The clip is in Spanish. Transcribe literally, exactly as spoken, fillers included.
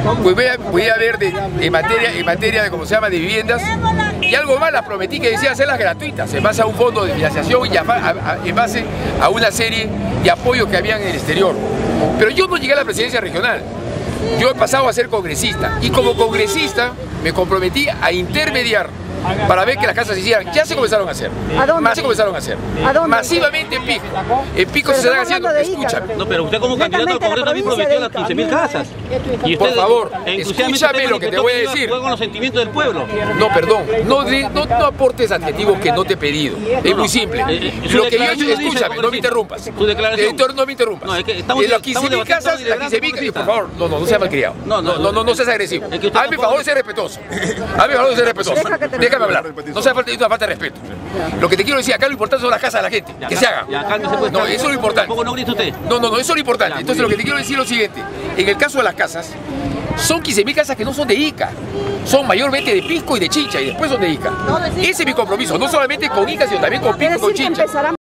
pues voy a, voy a ver de, en, materia, en materia de, ¿cómo se llama?, de viviendas. Y algo más, las prometí que decía hacerlas gratuitas, en base a un fondo de financiación y a, a, a, en base a una serie de apoyos que habían en el exterior. Pero yo no llegué a la presidencia regional. Yo he pasado a ser congresista y como congresista me comprometí a intermediar para ver que las casas se hicieran. Ya se comenzaron a hacer. ¿A dónde? Más se comenzaron a hacer. ¿A dónde? Masivamente en Pico. En Pico se están haciendo. Escúchame. No, pero usted como candidato al Congreso también prometió las quince mil casas. Y Por usted, favor, e escúchame lo que te voy a decir. Con los sentimientos del pueblo. No, perdón, no, no, no aportes adjetivos que no te he pedido. Es muy simple. Eh, eh, lo que yo he hecho, dice, escúchame, no me interrumpas. Su declaración. Eh, no me interrumpas. No, es que estamos, en las quince mil casas, las quince mil, por favor, no, no, no seas malcriado. No, no, no, no, no seas agresivo. Es que hazme el favor de ser respetuoso. Hazme el favor de ser respetuoso. Déjame hablar. No sea falta, una falta de respeto. Lo que te quiero decir, acá lo importante son las casas de la gente. Que se hagan. No, eso es lo importante. ¿Cómo no grita usted? No, no, no, eso es lo importante. Entonces lo que te quiero decir es lo siguiente. En el caso de las casas, son quince mil casas que no son de Ica, son mayormente de Pisco y de Chincha y después son de Ica. Ese es mi compromiso, no solamente con Ica, sino también con Pisco y con Chincha.